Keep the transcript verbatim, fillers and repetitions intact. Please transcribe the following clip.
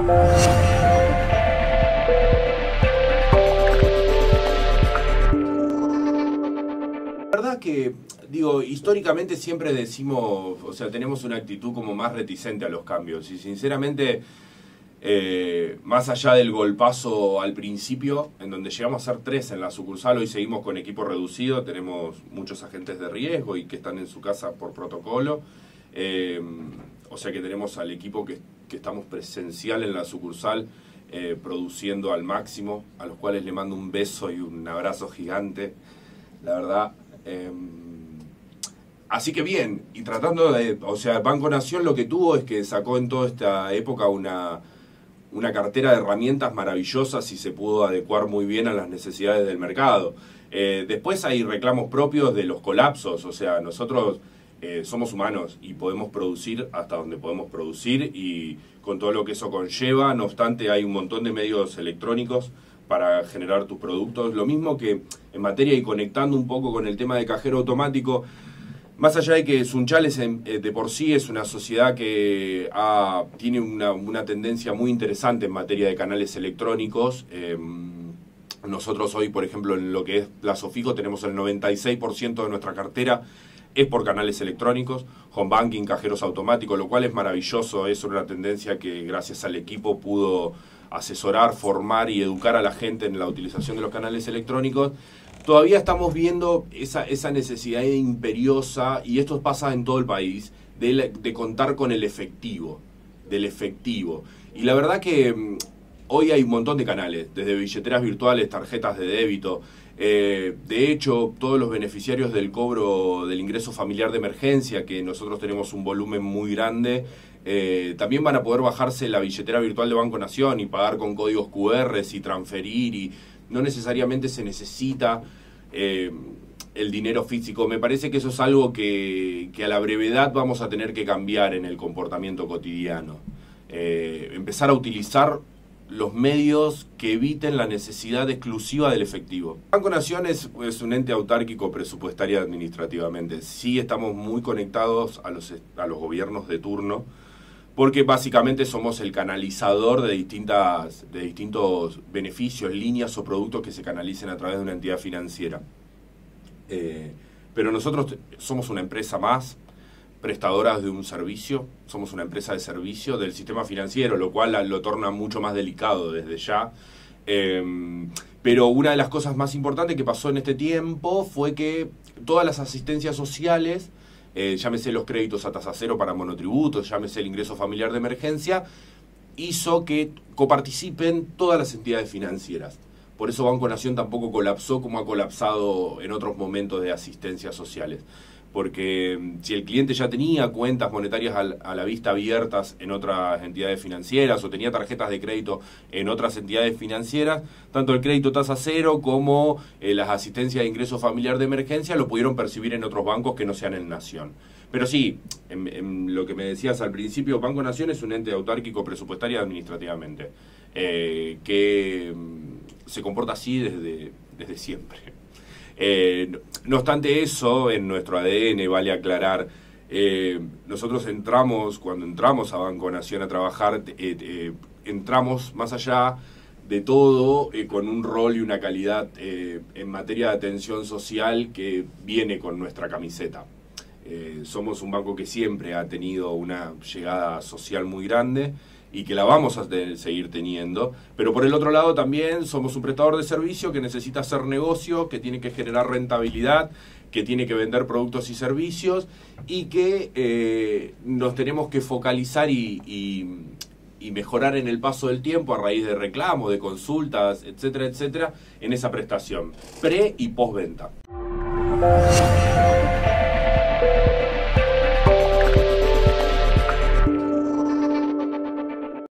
La verdad que, digo, históricamente siempre decimos, o sea, tenemos una actitud como más reticente a los cambios y sinceramente, eh, más allá del golpazo al principio, en donde llegamos a ser tres en la sucursal, hoy seguimos con equipo reducido, tenemos muchos agentes de riesgo y que están en su casa por protocolo, eh, o sea que tenemos al equipo que, que estamos presencial en la sucursal, eh, produciendo al máximo, a los cuales le mando un beso y un abrazo gigante, la verdad. Eh, así que bien, y tratando de, o sea, Banco Nación lo que tuvo es que sacó en toda esta época una, una cartera de herramientas maravillosas y se pudo adecuar muy bien a las necesidades del mercado. Eh, después hay reclamos propios de los colapsos, o sea, nosotros eh, somos humanos y podemos producir hasta donde podemos producir y con todo lo que eso conlleva, no obstante hay un montón de medios electrónicos para generar tus productos. Lo mismo que en materia y conectando un poco con el tema de cajero automático, más allá de que Sunchales de por sí es una sociedad que ha, tiene una, una tendencia muy interesante en materia de canales electrónicos, eh, nosotros hoy, por ejemplo, en lo que es plazo fijo, tenemos el noventa y seis por ciento de nuestra cartera es por canales electrónicos, home banking, cajeros automáticos, lo cual es maravilloso, es una tendencia que gracias al equipo pudo asesorar, formar y educar a la gente en la utilización de los canales electrónicos. Todavía estamos viendo esa, esa necesidad imperiosa, y esto pasa en todo el país, de, de contar con el efectivo, del efectivo. Y la verdad que um, hoy hay un montón de canales, desde billeteras virtuales, tarjetas de débito. Eh, de hecho, todos los beneficiarios del cobro del ingreso familiar de emergencia, que nosotros tenemos un volumen muy grande, eh, también van a poder bajarse la billetera virtual de Banco Nación y pagar con códigos cu erres y transferir, y no necesariamente se necesita eh, el dinero físico. Me parece que eso es algo que, que a la brevedad vamos a tener que cambiar en el comportamiento cotidiano. Eh, empezar a utilizar los medios que eviten la necesidad exclusiva del efectivo. Banco Nación es, es un ente autárquico presupuestaria y administrativamente. Sí estamos muy conectados a los, a los gobiernos de turno, porque básicamente somos el canalizador de, distintas, de distintos beneficios, líneas o productos que se canalicen a través de una entidad financiera. Eh, pero nosotros somos una empresa más, prestadoras de un servicio, somos una empresa de servicio del sistema financiero, lo cual lo torna mucho más delicado desde ya. Eh, pero una de las cosas más importantes que pasó en este tiempo fue que todas las asistencias sociales, eh, llámese los créditos a tasa cero para monotributos, llámese el ingreso familiar de emergencia, hizo que coparticipen todas las entidades financieras. Por eso Banco Nación tampoco colapsó como ha colapsado en otros momentos de asistencias sociales. Porque si el cliente ya tenía cuentas monetarias a la vista abiertas en otras entidades financieras o tenía tarjetas de crédito en otras entidades financieras, tanto el crédito tasa cero como eh, las asistencias de ingreso familiar de emergencia lo pudieron percibir en otros bancos que no sean en Nación. Pero sí, en, en lo que me decías al principio, Banco Nación es un ente autárquico presupuestaria y administrativamente, eh, que mm, se comporta así desde, desde siempre. Eh, no, no obstante eso, en nuestro A D N, vale aclarar, eh, nosotros entramos, cuando entramos a Banco Nación a trabajar, eh, eh, entramos más allá de todo eh, con un rol y una calidad eh, en materia de atención social que viene con nuestra camiseta. Eh, somos un banco que siempre ha tenido una llegada social muy grande y que la vamos a te- seguir teniendo, pero por el otro lado también somos un prestador de servicio que necesita hacer negocio, que tiene que generar rentabilidad, que tiene que vender productos y servicios y que eh, nos tenemos que focalizar y, y, y mejorar en el paso del tiempo a raíz de reclamos, de consultas, etcétera, etcétera, en esa prestación, pre y postventa.